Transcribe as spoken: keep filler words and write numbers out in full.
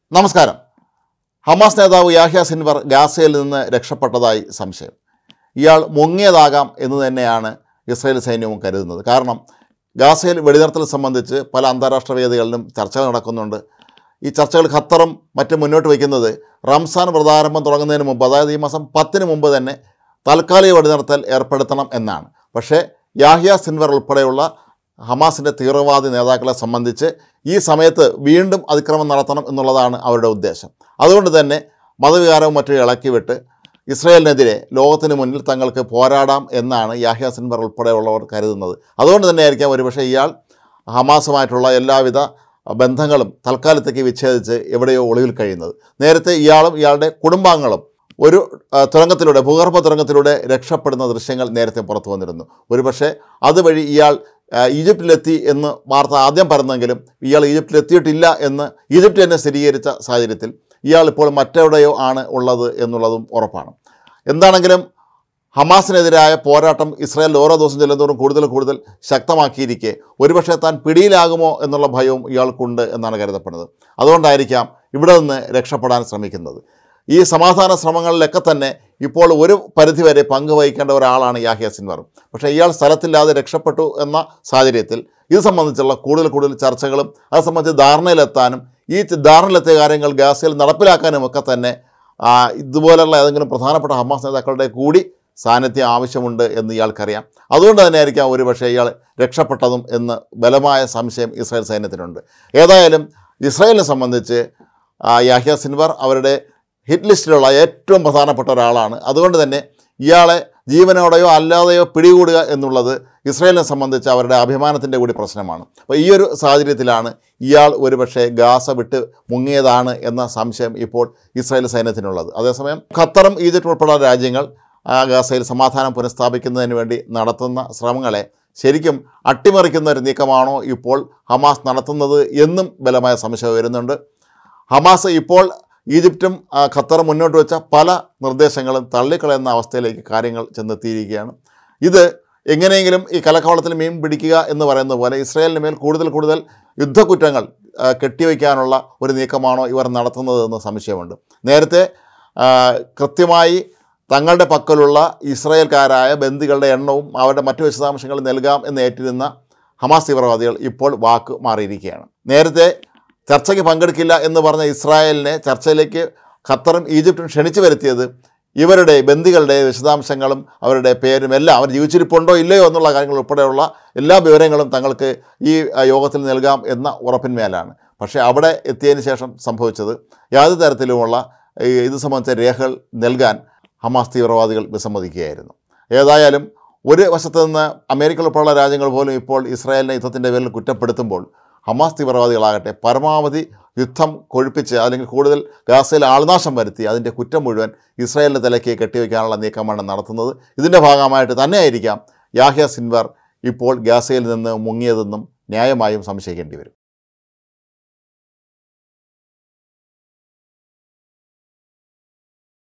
നമസ്കാരം. ഹമാസ് നേതാവ് യാഹ്യ സിൻവർ ഗാസയിൽ നിന്ന് രക്ഷപ്പെട്ടതായി സംശയം. ഇയാൾ മുങ്ങിയതാകാം എന്ന് തന്നെയാണ് ഇസ്രായേൽ സൈന്യവും കരുതുന്നത്. കാരണം ഗാസയിൽ വെടിനിർത്തൽ സംബന്ധിച്ച് പല അന്താരാഷ്ട്ര വേദികളിലും ചർച്ചകൾ നടക്കുന്നുണ്ട്. ഈ ചർച്ചകൾ ഖത്തറും മറ്റും മുന്നോട്ട് വയ്ക്കുന്നത് റംസാൻ വ്രതാരംഭം തുടങ്ങുന്നതിന് മുമ്പ്, അതായത് ഈ മാസം പത്തിന് മുമ്പ് തന്നെ താൽക്കാലിക വെടിനിർത്തൽ ഏർപ്പെടുത്തണം എന്നാണ്. പക്ഷേ യാഹ്യ സിൻവർ ഉൾപ്പെടെയുള്ള ഹമാസിൻ്റെ തീവ്രവാദി നേതാക്കളെ സംബന്ധിച്ച് ഈ സമയത്ത് വീണ്ടും അതിക്രമം നടത്തണം എന്നുള്ളതാണ് അവരുടെ ഉദ്ദേശം. അതുകൊണ്ട് തന്നെ മതവികാരവും മറ്റും ഇളക്കിവിട്ട് ഇസ്രായേലിനെതിരെ ലോകത്തിന് മുന്നിൽ തങ്ങൾക്ക് പോരാടാം എന്നാണ് യാഹ്യ സിൻവർ ഉൾപ്പെടെയുള്ളവർ കരുതുന്നത്. അതുകൊണ്ട് തന്നെയായിരിക്കാം ഒരുപക്ഷെ ഇയാൾ ഹമാസുമായിട്ടുള്ള എല്ലാവിധ ബന്ധങ്ങളും തൽക്കാലത്തേക്ക് വിച്ഛേദിച്ച് എവിടെയോ ഒളിവിൽ കഴിയുന്നത്. നേരത്തെ ഇയാളും ഇയാളുടെ കുടുംബാംഗങ്ങളും ഒരു തുരങ്കത്തിലൂടെ, ഭൂഗർഭ തുരങ്കത്തിലൂടെ രക്ഷപ്പെടുന്ന ദൃശ്യങ്ങൾ നേരത്തെ പുറത്തു വന്നിരുന്നു. ഒരുപക്ഷെ അതുവഴി ഇയാൾ ഈജിപ്തിലെത്തി എന്ന് വാർത്ത ആദ്യം പറഞ്ഞെങ്കിലും ഇയാൾ ഈജിപ്തിലെത്തിയിട്ടില്ല എന്ന് ഈജിപ്റ്റ് തന്നെ സ്ഥിരീകരിച്ച സാഹചര്യത്തിൽ ഇയാൾ ഇപ്പോൾ മറ്റെവിടെയോ ആണ് ഉള്ളത് എന്നുള്ളതും ഉറപ്പാണ്. എന്താണെങ്കിലും ഹമാസിനെതിരായ പോരാട്ടം ഇസ്രായേൽ ഓരോ ദിവസം ചെല്ലുന്നതോറും കൂടുതൽ കൂടുതൽ ശക്തമാക്കിയിരിക്കെ ഒരുപക്ഷെ താൻ പിടിയിലാകുമോ എന്നുള്ള ഭയവും ഇയാൾക്കുണ്ട് എന്നാണ് കരുതപ്പെടുന്നത്. അതുകൊണ്ടായിരിക്കാം ഇവിടെ നിന്ന് രക്ഷപ്പെടാൻ ശ്രമിക്കുന്നത്. ഈ സമാധാന ശ്രമങ്ങളിലൊക്കെ തന്നെ ഇപ്പോൾ ഒരു പരിധിവരെ പങ്കുവഹിക്കേണ്ട ഒരാളാണ് യാഹ്യ സിൻവർ. പക്ഷേ ഇയാൾ സ്ഥലത്തില്ലാതെ രക്ഷപ്പെട്ടു എന്ന സാഹചര്യത്തിൽ ഇത് സംബന്ധിച്ചുള്ള കൂടുതൽ കൂടുതൽ ചർച്ചകളും അത് സംബന്ധിച്ച് ധാരണയിലെത്താനും ഈ ധാരണയിലെത്തിയ കാര്യങ്ങൾ ഗാസയിൽ നടപ്പിലാക്കാനും ഒക്കെ തന്നെ ഇതുപോലുള്ള ഏതെങ്കിലും പ്രധാനപ്പെട്ട ഹമാസ് നേതാക്കളുടെ കൂടി സാന്നിധ്യം ആവശ്യമുണ്ട് എന്ന് ഇയാൾക്കറിയാം. അതുകൊണ്ട് തന്നെയായിരിക്കാം ഒരുപക്ഷെ ഇയാൾ രക്ഷപ്പെട്ടതും എന്ന് ബലമായ സംശയം ഇസ്രായേൽ സൈന്യത്തിനുണ്ട്. ഏതായാലും ഇസ്രായേലിനെ സംബന്ധിച്ച് യാഹ്യ സിൻവർ അവരുടെ ഹിറ്റ് ലിസ്റ്റിലുള്ള ഏറ്റവും പ്രധാനപ്പെട്ട ഒരാളാണ്. അതുകൊണ്ട് തന്നെ ഇയാളെ ജീവനോടെയോ അല്ലാതെയോ പിടികൂടുക എന്നുള്ളത് ഇസ്രായേലിനെ സംബന്ധിച്ച് അവരുടെ അഭിമാനത്തിൻ്റെ കൂടി പ്രശ്നമാണ്. അപ്പോൾ ഈ ഒരു സാഹചര്യത്തിലാണ് ഇയാൾ ഒരുപക്ഷെ ഗാസ വിട്ട് മുങ്ങിയതാണ് എന്ന സംശയം ഇപ്പോൾ ഇസ്രായേൽ സൈന്യത്തിനുള്ളത്. അതേസമയം ഖത്തറും ഈജിപ്തും ഉൾപ്പെടെയുള്ള രാജ്യങ്ങൾ ഗാസയിൽ സമാധാനം പുനഃസ്ഥാപിക്കുന്നതിന് വേണ്ടി നടത്തുന്ന ശ്രമങ്ങളെ ശരിക്കും അട്ടിമറിക്കുന്ന ഒരു നീക്കമാണോ ഇപ്പോൾ ഹമാസ് നടത്തുന്നത് എന്നും ബലമായ സംശയം വരുന്നുണ്ട്. ഹമാസ് ഇപ്പോൾ ഈജിപ്തും ഖത്തറും മുന്നോട്ട് വെച്ച പല നിർദ്ദേശങ്ങളും തള്ളിക്കളയുന്ന അവസ്ഥയിലേക്ക് കാര്യങ്ങൾ ചെന്നെത്തിയിരിക്കുകയാണ്. ഇത് എങ്ങനെയെങ്കിലും ഈ കലക്കവളത്തിൽ മീൻ പിടിക്കുക എന്ന് പറയുന്ന പോലെ ഇസ്രായേലിന് മേൽ കൂടുതൽ കൂടുതൽ യുദ്ധക്കുറ്റങ്ങൾ കെട്ടിവയ്ക്കാനുള്ള ഒരു നീക്കമാണോ ഇവർ നടത്തുന്നതെന്ന് സംശയമുണ്ട്. നേരത്തെ കൃത്യമായി തങ്ങളുടെ പക്കലുള്ള ഇസ്രായേൽക്കാരായ ബന്ദികളുടെ എണ്ണവും അവരുടെ മറ്റു വിശദാംശങ്ങളും നൽകാം എന്ന് ഏറ്റിരുന്ന ഹമാസ് തീവ്രവാദികൾ ഇപ്പോൾ വാക്ക് മാറിയിരിക്കുകയാണ്. നേരത്തെ ചർച്ചയ്ക്ക് പങ്കെടുക്കില്ല എന്ന് പറഞ്ഞ ഇസ്രായേലിനെ ചർച്ചയിലേക്ക് ഖത്തറും ഈജിപ്തും ക്ഷണിച്ചു വരുത്തിയത് ഇവരുടെ ബന്ദികളുടെ വിശദാംശങ്ങളും അവരുടെ പേരും എല്ലാം, അവർ ജീവിച്ചിരിപ്പുണ്ടോ ഇല്ലയോ എന്നുള്ള കാര്യങ്ങൾ ഉൾപ്പെടെയുള്ള എല്ലാ വിവരങ്ങളും തങ്ങൾക്ക് ഈ യോഗത്തിൽ നൽകാം എന്ന ഉറപ്പിന്മേലാണ്. പക്ഷേ അവിടെ എത്തിയതിന് ശേഷം സംഭവിച്ചത് യാതൊരു തരത്തിലുമുള്ള ഇത് സംബന്ധിച്ച രേഖകൾ നൽകാൻ ഹമാസ് തീവ്രവാദികൾ വിസമ്മതിക്കുകയായിരുന്നു. ഏതായാലും ഒരു വശത്ത് നിന്ന് അമേരിക്ക ഉൾപ്പെടെയുള്ള രാജ്യങ്ങൾ പോലും ഇപ്പോൾ ഇസ്രായേലിനെ യുദ്ധത്തിൻ്റെ പേരിൽ കുറ്റപ്പെടുത്തുമ്പോൾ ഹമാസ് തീവ്രവാദികളാകട്ടെ പരമാവധി യുദ്ധം കൊഴുപ്പിച്ച് അല്ലെങ്കിൽ കൂടുതൽ ഗാസയിൽ ആൾനാശം വരുത്തി അതിൻ്റെ കുറ്റം മുഴുവൻ ഇസ്രായേലിൻ്റെ തലയ്ക്ക് കെട്ടിവയ്ക്കാനുള്ള നീക്കമാണ് നടത്തുന്നത്. ഇതിൻ്റെ ഭാഗമായിട്ട് തന്നെയായിരിക്കാം യാഹ്യ സിൻവർ ഇപ്പോൾ ഗാസയിൽ നിന്ന് മുങ്ങിയതെന്നും ന്യായമായും സംശയിക്കേണ്ടി വരും.